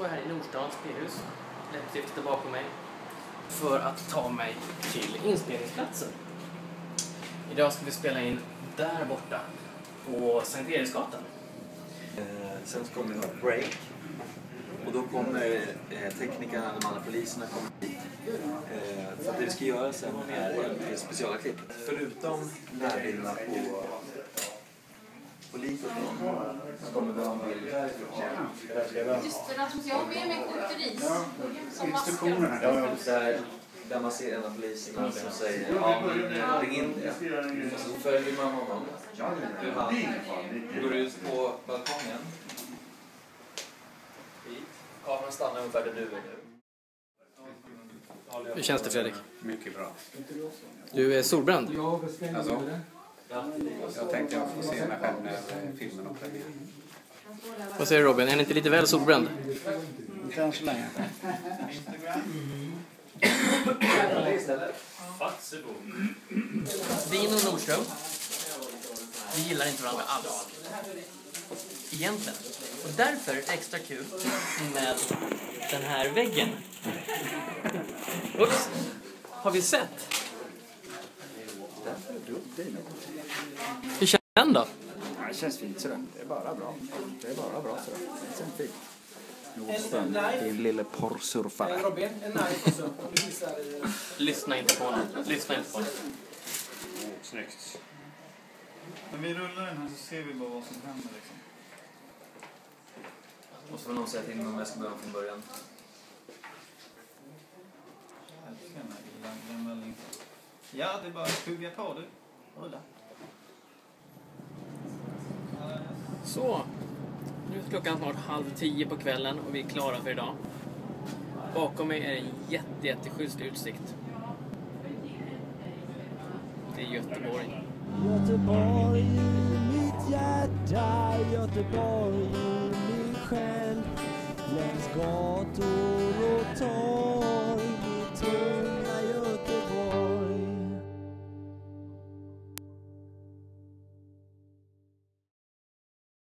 står här i Nordstans P-hus, läppstiftet bakom mig, för att ta mig till inspelningsplatsen. Idag ska vi spela in där borta på Sankt Eriksgatan. Sen så kommer vi ha ett break. Och då kommer teknikerna, de andra poliserna kommer hit. För att det vi ska göra sen är ett speciella klipp. Förutom närbilderna på liket så kommer vi ha en bild. Just det, Rasmus, jag har med mig kokteris. Där man ser en av poliserna som säger ja, men ring in det. Och så följer man honom. Hur han går ut på balkongen. Kameran stannar ungefär där du är nu. Hur känns det, Fredrik? Mycket bra. Du är solbränd. Alltså, jag tänkte jag får se mig själv när filmen och premiär. Vad säger Robin? Är ni inte lite väl solbränd? Inte än så länge. Vin och Nordström, vi gillar inte varandra alls. Egentligen. Och därför är det extra kul med den här väggen. Ups. Har vi sett? Hur känns den då? Det känns fint sådär. Det är bara bra. Det är bara bra sådär. Det känns fint. Nordström, din lille porrsurfare. Lyssna inte på honom. Lyssna inte på honom. Snyggt. När vi rullar den här så ser vi bara vad som händer liksom. Och så får någon säga till mig om jag ska börja från början. Ja, det är bara att hugga på du. Rulla. Så, nu är klockan snart 9:30 på kvällen och vi är klara för idag. Bakom mig är en jätteschysst utsikt. Det är Göteborg. Göteborg i mitt hjärta, Göteborg i min själ. Längs gator och torg.